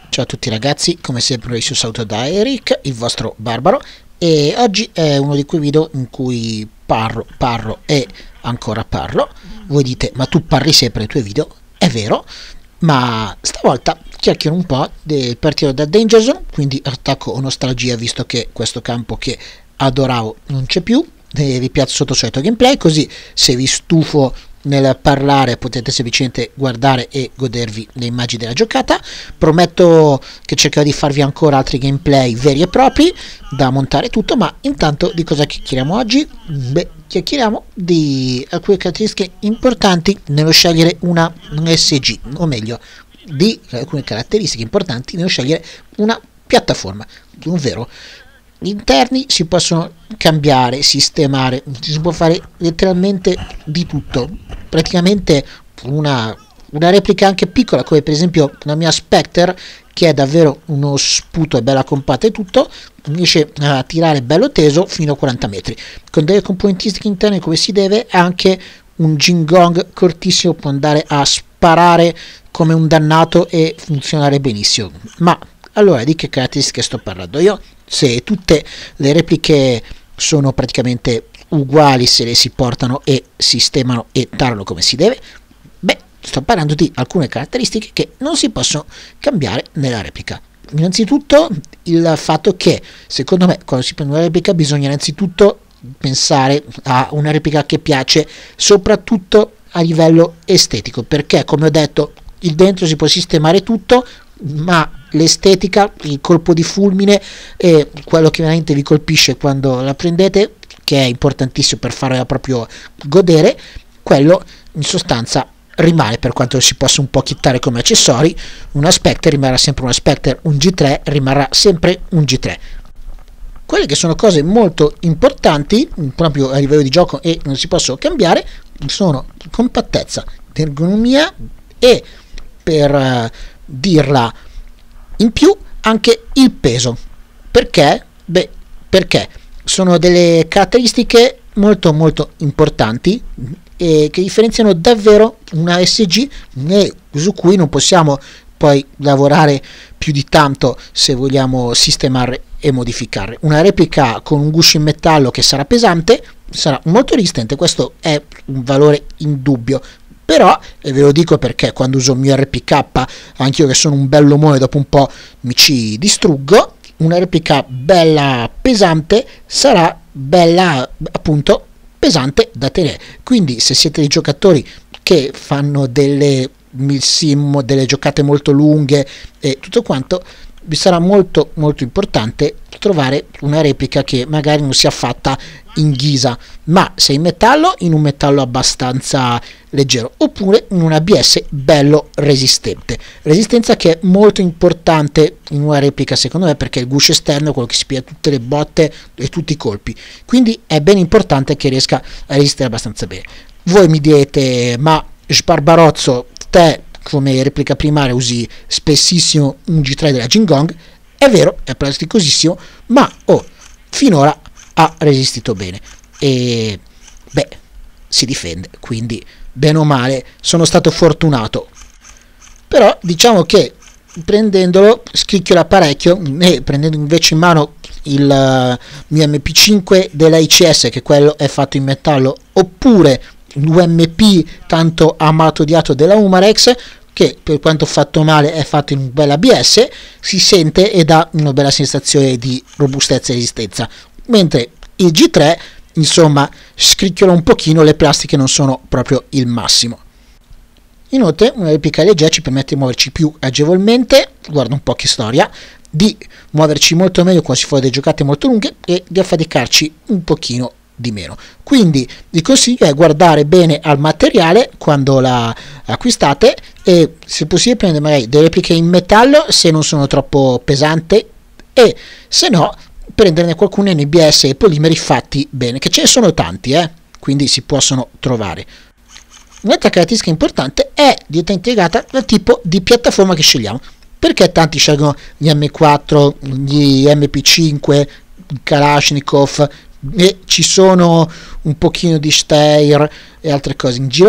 Ciao a tutti ragazzi, come sempre su Sauto da Eric, il vostro barbaro, e oggi è uno di quei video in cui parlo e ancora parlo. Voi dite, ma tu parli sempre nei tuoi video? È vero, ma stavolta chiacchiero un po' del partito da Danger Zone, quindi attacco o nostalgia, visto che questo campo che adoravo non c'è più, e vi piazzo sotto solito gameplay, così se vi stufo nel parlare potete semplicemente guardare e godervi le immagini della giocata. Prometto che cercherò di farvi ancora altri gameplay veri e propri da montare tutto, ma intanto di cosa chiacchieriamo oggi? Chiacchieriamo di alcune caratteristiche importanti nello scegliere una SG, o meglio di alcune caratteristiche importanti nello scegliere una piattaforma, ovvero gli interni si possono cambiare, sistemare, si può fare letteralmente di tutto, praticamente una replica anche piccola, come per esempio la mia Spectre, che è davvero uno sputo e bella compatta e tutto, riesce a tirare bello teso fino a 40 metri, con delle componentistiche interne come si deve. Anche un Jingong cortissimo può andare a sparare come un dannato e funzionare benissimo. Ma allora, di che caratteristiche sto parlando io? Se tutte le repliche sono praticamente uguali, se le si portano e sistemano e tarano come si deve, sto parlando di alcune caratteristiche che non si possono cambiare nella replica. Innanzitutto il fatto che, secondo me, quando si prende una replica bisogna innanzitutto pensare a una replica che piace soprattutto a livello estetico, perché come ho detto il dentro si può sistemare tutto, ma l'estetica, il colpo di fulmine e quello che veramente vi colpisce quando la prendete, che è importantissimo per farla proprio godere, quello in sostanza rimane, per quanto si possa un po' chittare come accessori. Una Spectre rimarrà sempre una Spectre, un G3 rimarrà sempre un G3. Quelle che sono cose molto importanti proprio a livello di gioco e non si possono cambiare sono compattezza, ergonomia e, per dirla in più, anche il peso. Perché? Perché sono delle caratteristiche molto importanti e che differenziano davvero una SG e su cui non possiamo poi lavorare più di tanto se vogliamo sistemare e modificare. Una replica con un guscio in metallo che sarà pesante sarà molto resistente, questo è un valore indubbio. Però, e ve lo dico perché quando uso il mio RPK, anche io che sono un bell'omone, dopo un po' mi ci distruggo, una replica bella pesante sarà bella appunto pesante da tenere. Quindi se siete dei giocatori che fanno delle sim, delle giocate molto lunghe e tutto quanto, vi sarà molto importante trovare una replica che magari non sia fatta in ghisa, ma se in metallo, in un metallo abbastanza leggero, oppure in un ABS bello resistente. Resistenza che è molto importante in una replica secondo me, perché il guscio esterno è quello che si piglia tutte le botte e tutti i colpi, quindi è ben importante che riesca a resistere abbastanza bene. Voi mi direte, ma Sbarbarozzo, te come replica primaria usi spessissimo un G3 della Jingong. È vero, è plasticosissimo, ma finora ha resistito bene e si difende, quindi bene o male sono stato fortunato. Però diciamo che prendendolo scricchiola parecchio, e prendendo invece in mano il mio MP5 della ICS, che quello è fatto in metallo, oppure l'UMP tanto amato odiato della Umarex, che per quanto fatto male è fatto in un bel ABS, si sente e dà una bella sensazione di robustezza e resistenza, mentre il G3 insomma scricchiola un pochino, le plastiche non sono proprio il massimo. Inoltre una replica leggera ci permette di muoverci più agevolmente, guarda un po' che storia, di muoverci molto meglio quando si fa delle giocate molto lunghe e di affaticarci un pochino di meno. Quindi vi consiglio è guardare bene al materiale quando la acquistate e se possibile prendere magari delle repliche in metallo se non sono troppo pesanti, e se no prenderne qualcuno in ABS e polimeri fatti bene, che ce ne sono tanti, quindi si possono trovare. Un'altra caratteristica importante è direttamente legata al tipo di piattaforma che scegliamo, perché tanti scelgono gli M4, gli MP5, il Kalashnikov, e ci sono un pochino di Steyr e altre cose in giro.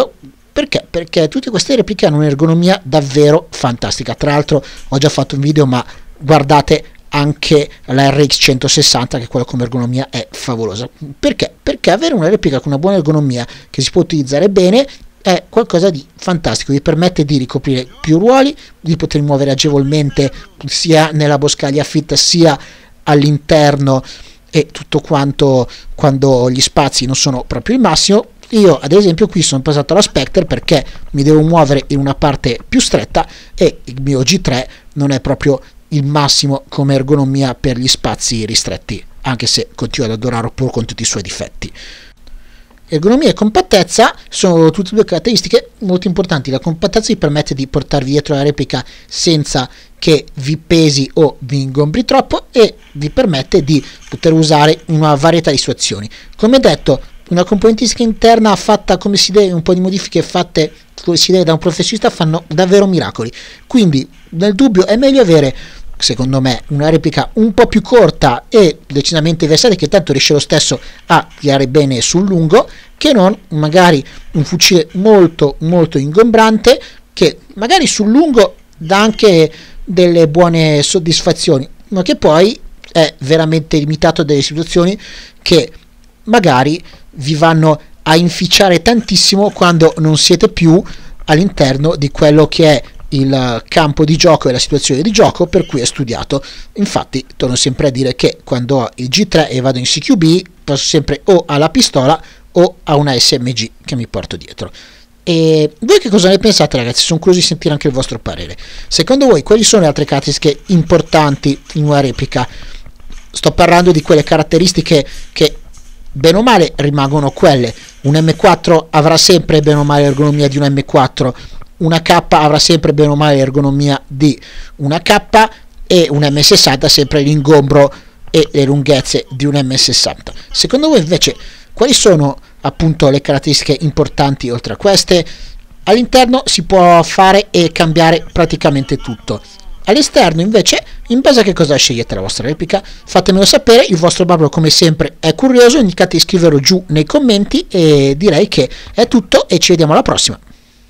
Perché? Perché tutte queste repliche hanno un'ergonomia davvero fantastica. Tra l'altro ho già fatto un video, ma guardate anche la RX 160, che quella come ergonomia è favolosa. Perché? Perché avere una replica con una buona ergonomia che si può utilizzare bene è qualcosa di fantastico, vi permette di ricoprire più ruoli, di poter muovere agevolmente sia nella boscaglia fitta sia all'interno e tutto quanto quando gli spazi non sono proprio il massimo. Io ad esempio qui sono passato alla Spectre perché mi devo muovere in una parte più stretta e il mio G3 non è proprio il massimo come ergonomia per gli spazi ristretti, anche se continuo ad adorarlo pur con tutti i suoi difetti. Ergonomia e compattezza sono tutte due caratteristiche molto importanti. La compattezza vi permette di portarvi dietro la replica senza che vi pesi o vi ingombri troppo e vi permette di poter usare una varietà di situazioni. Come detto, una componentistica interna fatta come si deve, un po' di modifiche fatte come si deve da un professionista fanno davvero miracoli. Quindi nel dubbio è meglio avere, secondo me, una replica un po' più corta e decisamente versatile, che tanto riesce lo stesso a tirare bene sul lungo, che non magari un fucile molto molto ingombrante che magari sul lungo dà anche delle buone soddisfazioni, ma che poi è veramente limitato a delle situazioni che magari vi vanno a inficiare tantissimo quando non siete più all'interno di quello che è il campo di gioco e la situazione di gioco per cui è studiato. Infatti torno sempre a dire che quando ho il G3 e vado in CQB passo sempre o alla pistola o a una SMG che mi porto dietro. E voi che cosa ne pensate, ragazzi? Sono curioso di sentire anche il vostro parere. Secondo voi quali sono le altre caratteristiche importanti in una replica? Sto parlando di quelle caratteristiche che bene o male rimangono quelle. Un M4 avrà sempre bene o male l'ergonomia di un M4, una K avrà sempre bene o male l'ergonomia di una K e un M60 sempre l'ingombro e le lunghezze di un M60. Secondo voi invece quali sono appunto le caratteristiche importanti oltre a queste? All'interno si può fare e cambiare praticamente tutto. All'esterno invece, in base a che cosa scegliete la vostra replica, fatemelo sapere. Il vostro Barbaro come sempre è curioso, indicate di scriverlo giù nei commenti e direi che è tutto e ci vediamo alla prossima.